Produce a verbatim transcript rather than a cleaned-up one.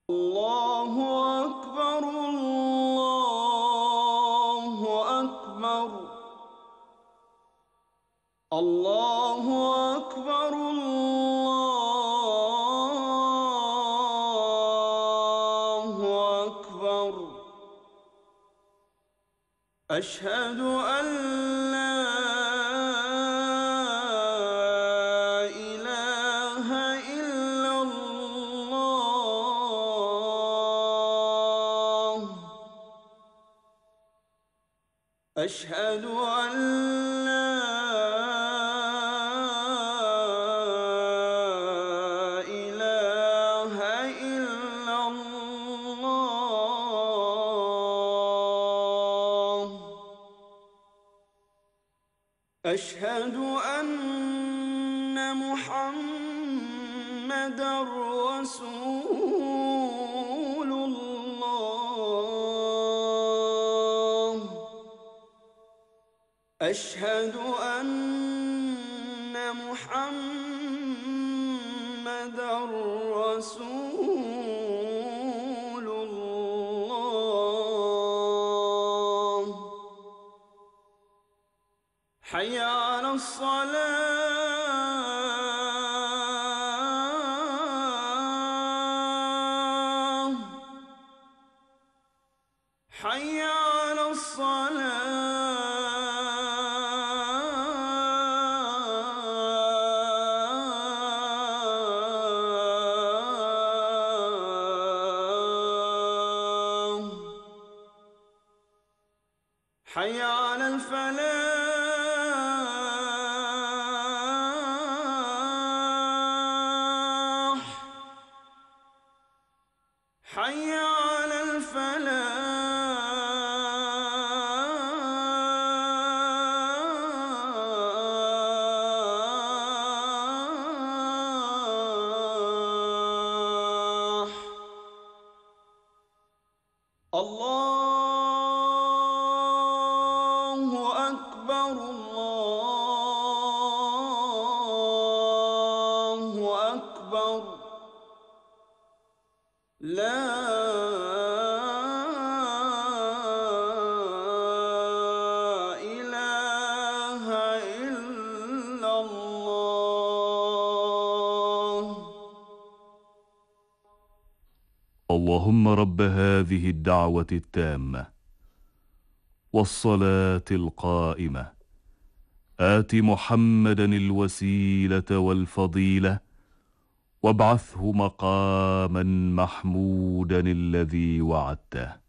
الله أكبر الله أكبر الله أكبر الله أكبر أشهد أن لا إله إلا الله أشهد أن لا إله إلا الله أشهد أن محمدًا رسول الله أشهد أن محمدًا رسول الله حي على الصلاة حي على الصلاة حي على الفلاح حي على الفلاح الله أكبر الله أكبر لا إله إلا الله اللهم رب هذه الدعوة التامة والصلاة القائمة آت محمدا الوسيلة والفضيلة وابعثه مقاما محمودا الذي وعدته.